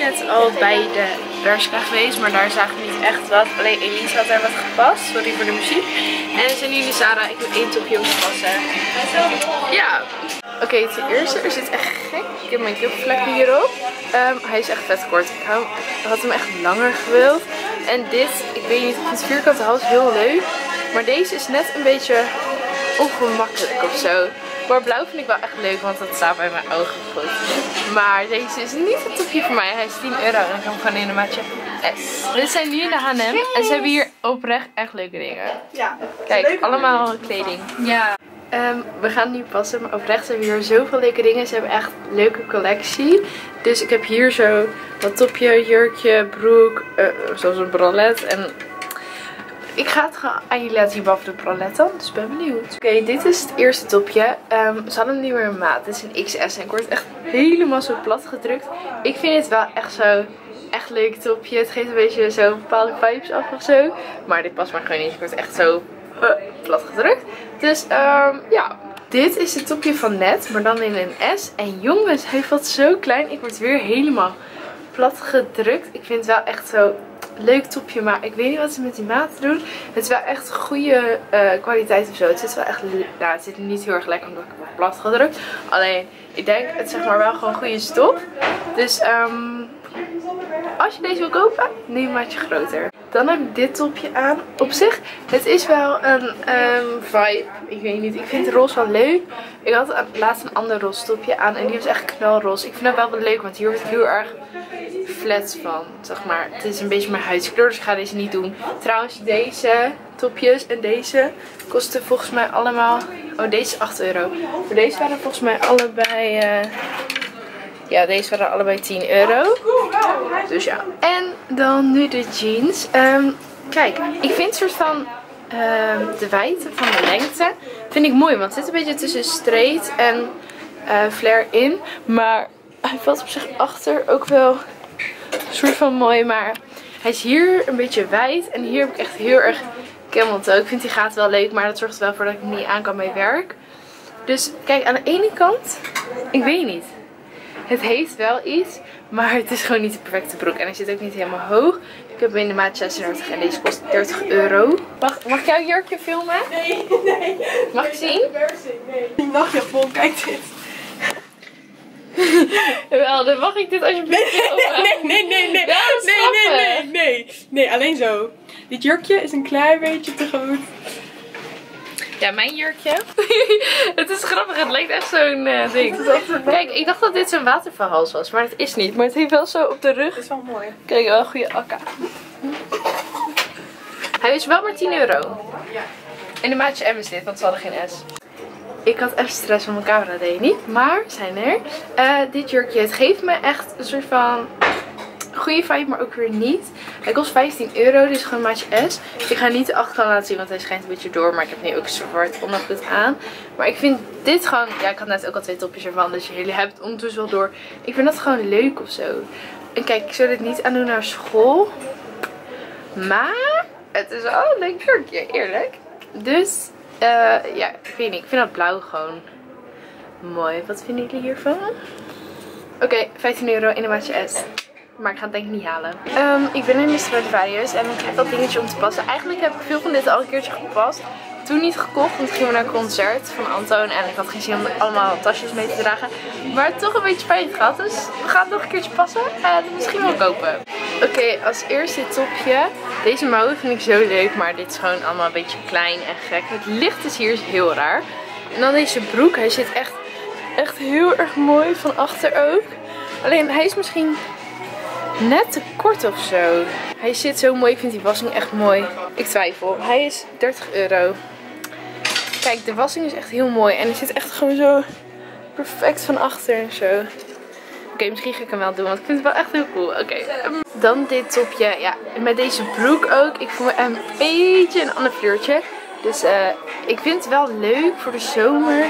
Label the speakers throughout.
Speaker 1: net al bij de Bershka geweest, maar daar zagen we niet echt wat. Alleen Elise had daar wat gepast. Sorry voor de muziek. En we zijn nu in de Zara. Ik heb 1 topje om te passen. Ja. Oké, ten eerste, er zit echt gek. Ik heb make-up vlekken hierop. Hij is echt vet kort. Ik had hem echt langer gewild. En dit, ik weet niet, ik vind het vierkante hals heel leuk. Maar deze is net een beetje ongemakkelijk of zo. Maar blauw vind ik wel echt leuk, want dat staat bij mijn ogen goed. Maar deze is niet het topje voor mij. Hij is 10 euro en ik heb hem gewoon in een maatje S. We zijn nu in de H&M en ze hebben hier oprecht echt leuke dingen. Ja. Kijk, allemaal kleding. Ja. We gaan nu passen, maar oprecht hebben we hier zoveel leuke dingen. Ze hebben echt een leuke collectie. Dus ik heb hier zo wat topje, jurkje, broek, zoals een bralette en... Ik ga het gewoon aan jullie laten zien boven de bralette dan, dus ik ben benieuwd. Oké, dit is het eerste topje. Ze hadden hem niet meer in maat. Dit is een XS en ik word echt helemaal zo plat gedrukt. Ik vind het wel echt zo, echt leuk topje. Het geeft een beetje zo bepaalde vibes af of zo. Maar dit past maar gewoon niet. Ik word echt zo plat gedrukt. Dus ja, dit is het topje van net, maar dan in een S. En jongens, hij valt zo klein. Ik word weer helemaal plat gedrukt. Ik vind het wel echt zo... leuk topje, maar ik weet niet wat ze met die maten doen. Het is wel echt goede kwaliteit of zo. Het zit wel echt, nou, het zit niet heel erg lekker omdat ik heb plat gedrukt. Alleen, ik denk het is zeg maar wel gewoon goede stof. Dus als je deze wil kopen, neem een maatje groter. Dan heb ik dit topje aan. Op zich, het is wel een vibe. Ik weet niet, ik vind roze wel leuk. Ik had laatst een ander roze topje aan en die was echt knalroze. Ik vind dat wel leuk, want hier word ik heel erg flats van, zeg maar. Het is een beetje mijn huidskleur, dus ik ga deze niet doen. Trouwens, deze topjes en deze kosten volgens mij allemaal... Oh, deze is 8 euro. Maar deze waren volgens mij allebei... Ja, deze waren allebei 10 euro. Dus ja. En dan nu de jeans. Kijk, ik vind soort van de wijdte van de lengte vind ik mooi. Want het zit een beetje tussen straight en flare in. Maar hij valt op zich achter ook wel een soort van mooi. Maar hij is hier een beetje wijd. En hier heb ik echt heel erg camel toe. Ik vind die gaat wel leuk. Maar dat zorgt er wel voor dat ik hem niet aan kan bij werk. Dus kijk, aan de ene kant, ik weet niet. Het heeft wel iets, maar het is gewoon niet de perfecte broek. En hij zit ook niet helemaal hoog. Ik heb hem in de maat 36 en deze kost 30 euro. Mag ik jouw jurkje filmen?
Speaker 2: Nee.
Speaker 1: Mag ik zien?
Speaker 2: Nee. Die nachtjapon, kijk dit.
Speaker 1: Wel, dan mag ik dit alsjeblieft filmen.
Speaker 2: Nee, alleen zo. Dit jurkje is een klein beetje te groot.
Speaker 1: Ja, mijn jurkje. Het is grappig, het lijkt echt zo'n ding. Kijk, ik dacht dat dit zo'n watervalhals was, maar het is niet. Maar het heeft wel zo op de rug.
Speaker 2: Dat is wel mooi.
Speaker 1: Kijk, wel een goede akka. Hij is wel maar 10 euro.
Speaker 2: Ja.
Speaker 1: En de maatje M is dit, want ze hadden geen S. Ik had echt stress van mijn camera, deed je niet. Maar, zijn er. Dit jurkje, het geeft me echt een soort van... goede vibe, maar ook weer niet. Hij kost 15 euro, dus gewoon een maatje S. Ik ga niet de achterkant laten zien, want hij schijnt een beetje door. Maar ik heb nu ook zwart ondergoed aan. Maar ik vind dit gewoon... Ja, ik had net ook al 2 topjes ervan, dus jullie hebben het ondertussen wel door. Ik vind dat gewoon leuk of zo. En kijk, ik zou dit niet aan doen naar school. Maar het is wel een leuk jurkje, eerlijk. Dus, ja, ik weet niet. Ik vind dat blauw gewoon mooi. Wat vinden jullie hiervan? Oké, 15 euro in een maatje S. Maar ik ga het denk ik niet halen. Ik ben in de Stradivarius en ik heb dat dingetje om te passen. Eigenlijk heb ik veel van dit al een keertje gepast. Toen niet gekocht, want toen gingen we naar een concert van Antoon. En ik had geen zin om allemaal tasjes mee te dragen. Maar toch een beetje spijt gehad. Dus we gaan het nog een keertje passen. En misschien wel kopen. Oké, als eerste dit topje. Deze mouwen vind ik zo leuk. Maar dit is gewoon allemaal een beetje klein en gek. Het licht is hier heel raar. En dan deze broek. Hij zit echt heel erg mooi van achter ook. Alleen hij is misschien... net te kort of zo. Hij zit zo mooi. Ik vind die wassing echt mooi. Ik twijfel. Hij is 30 euro. Kijk, de wassing is echt heel mooi. En hij zit echt gewoon zo perfect van achter en zo. Oké, misschien ga ik hem wel doen. Want ik vind het wel echt heel cool. Oké. Dan dit topje. Ja, met deze broek ook. Ik voel me een beetje een ander kleurtje. Dus ik vind het wel leuk voor de zomer.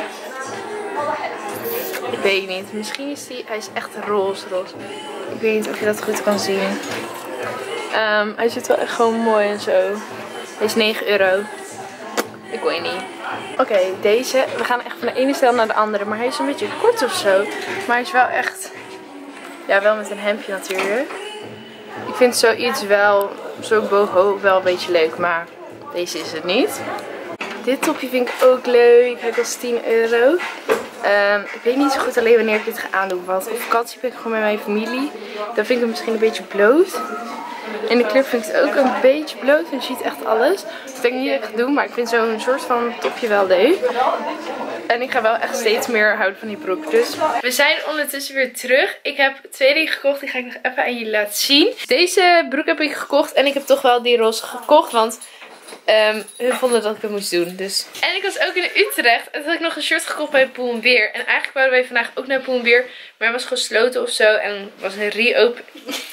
Speaker 1: Ik weet niet. Misschien is hij is echt roze. Ik weet niet of je dat goed kan zien. Hij zit wel echt gewoon mooi en zo. Hij is 9 euro. Ik weet niet. Oké, deze. We gaan echt van de ene stijl naar de andere. Maar hij is een beetje kort of zo. Maar hij is wel echt Ja, wel met een hemdje natuurlijk. Ik vind zoiets wel, zo boho wel een beetje leuk, maar deze is het niet. Dit topje vind ik ook leuk. Hij kost 10 euro. Ik weet niet zo goed alleen wanneer ik dit ga aandoen. Want op vakantie ben ik gewoon met mijn familie. Dan vind ik het misschien een beetje bloot. En de kleur vind ik het ook een beetje bloot. Want je ziet echt alles. Dat denk ik niet echt doen. Maar ik vind zo'n soort van topje wel leuk. En ik ga wel echt steeds meer houden van die broek. Dus we zijn ondertussen weer terug. Ik heb 2 dingen gekocht. Die ga ik nog even aan jullie laten zien. Deze broek heb ik gekocht. En ik heb toch wel die roze gekocht. Want hun vonden dat ik het moest doen. Dus. En ik was ook in Utrecht. En toen had ik nog een shirt gekocht bij Poel & Beer. En eigenlijk wouden wij vandaag ook naar Poel & Beer. Maar hij was gesloten of zo. En was een re-open.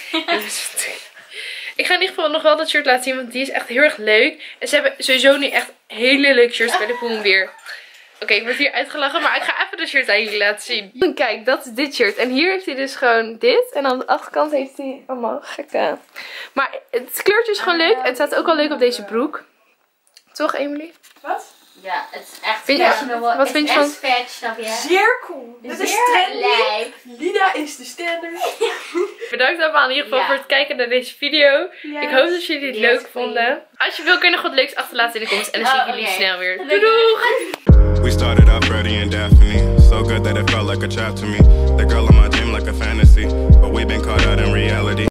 Speaker 1: Ik ga in ieder geval nog wel dat shirt laten zien. Want die is echt heel erg leuk. En ze hebben sowieso nu echt hele leuke shirts bij de Poel & Beer. Oké, ik word hier uitgelachen. Maar ik ga even de shirt aan jullie laten zien. Kijk, dat is dit shirt. En hier heeft hij dus gewoon dit. En aan de achterkant heeft hij allemaal gekke. Maar het kleurtje is gewoon leuk. Het staat ook al leuk op deze broek. Toch, Emily?
Speaker 2: Wat?
Speaker 3: Ja, het is echt
Speaker 1: Wat vind je van?
Speaker 3: Snap je?
Speaker 2: Zeer cool. Dit is trendy. Lida is de standaard.
Speaker 1: Bedankt allemaal in ieder geval voor het kijken naar deze video.
Speaker 2: Yes.
Speaker 1: Ik hoop dat jullie het leuk vonden. Als je wil kun je nog wat leuks achterlaten in de comments. En dan zie ik jullie snel weer. Doei doeg!
Speaker 4: We started out Freddie and Daphne, so good that it felt like a trap to me. The girl in my dream like a fantasy, but we've been caught out in reality.